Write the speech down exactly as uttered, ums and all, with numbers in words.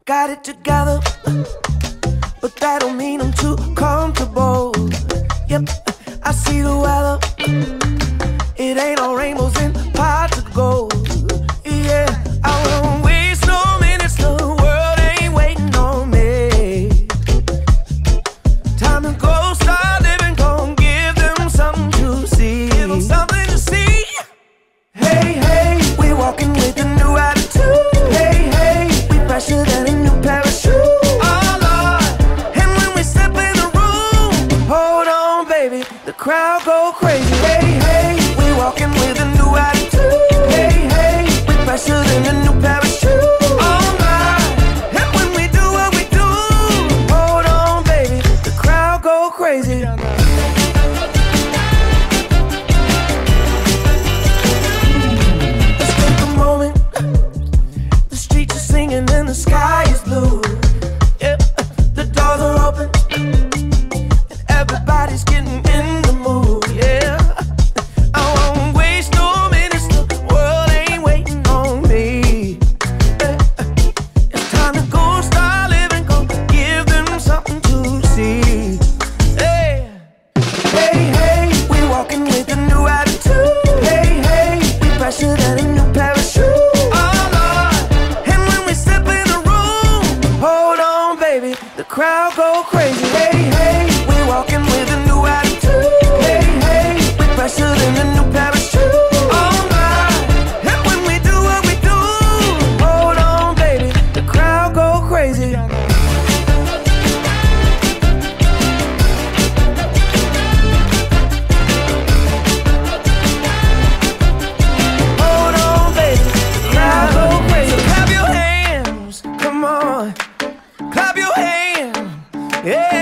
got it together, but that don't mean I'm too comfortable. Yep, I see the weather, it ain't all rainbows and pots of gold. Yeah, I won't waste no minutes, the world ain't waiting on me. Time to go, start living, gon' give them something to see. Give them something to see. Hey, hey, we walking with a new attitude. Hey, hey, we fresher than a new parachute. Oh Lord, and when we step in the room, hold on baby, the crowd go crazy. Hey, hey, we walking with a new attitude. Hey, hey, we fresher than a new parachute. Oh my, and when we do what we do, hold on baby, the crowd go crazy. And the sky is blue. Yeah, the doors are open and everybody's getting in the mood. Yeah, I won't waste no minutes, the world ain't waiting on me. Yeah, it's time to go, start living, go give them something to see. Hey, hey, hey, we walking with a new attitude. Hey, hey, we fresher than a new parachute. The crowd go crazy. Hey, hey, we walking with a new attitude. Hey, hey, we fresher than a new parachute. Oh my, and when we do what we do, hold on baby, the crowd go crazy. Hold on baby, the crowd go crazy. So clap your hands, come on, clap your hands. Yeah.